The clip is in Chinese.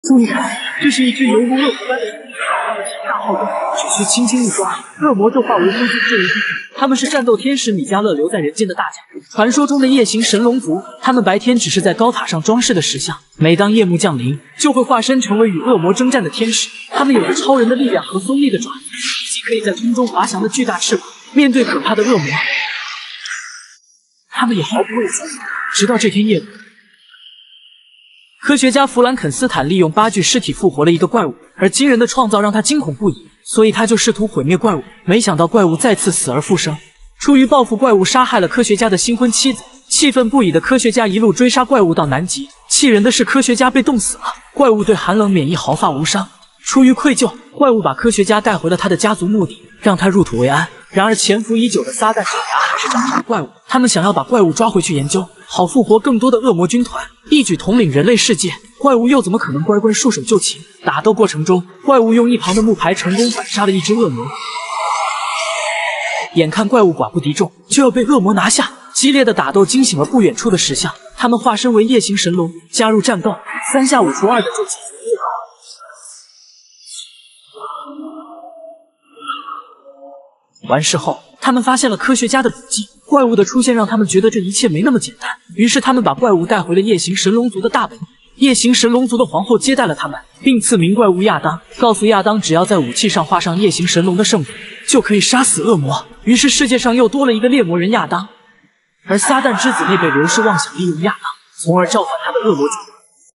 注意看，这是一只犹如恶魔般的生物，它们体大好动，只需轻轻一抓，恶魔就化为灰烬坠入地狱。他们是战斗天使米迦勒留在人间的大将，传说中的夜行神龙族。他们白天只是在高塔上装饰的石像，每当夜幕降临，就会化身成为与恶魔征战的天使。他们有着超人的力量和锋利的爪子，以及可以在空中滑翔的巨大翅膀。面对可怕的恶魔，他们也毫不畏惧。直到这天夜里，科学家弗兰肯斯坦利用8具尸体复活了一个怪物，而惊人的创造让他惊恐不已，所以他就试图毁灭怪物。没想到怪物再次死而复生。出于报复，怪物杀害了科学家的新婚妻子。气愤不已的科学家一路追杀怪物到南极，气人的是科学家被冻死了，怪物对寒冷免疫，毫发无伤。出于愧疚，怪物把科学家带回了他的家族墓地，让他入土为安。然而潜伏已久的撒旦手牙还是找上了怪物，他们想要把怪物抓回去研究，好复活更多的恶魔军团，一举统领人类世界。怪物又怎么可能乖乖束手就擒？打斗过程中，怪物用一旁的木牌成功反杀了一只恶魔。眼看怪物寡不敌众，就要被恶魔拿下，激烈的打斗惊醒了不远处的石像，他们化身为夜行神龙，加入战斗，3下5除2的就解决了。完事后，他们发现了科学家的笔记。怪物的出现让他们觉得这一切没那么简单，于是他们把怪物带回了夜行神龙族的大本营。夜行神龙族的皇后接待了他们，并赐名怪物亚当，告诉亚当只要在武器上画上夜行神龙的圣符，就可以杀死恶魔。于是世界上又多了一个猎魔人亚当，而撒旦之子内被刘氏妄想利用亚当，从而召唤他的恶魔主人。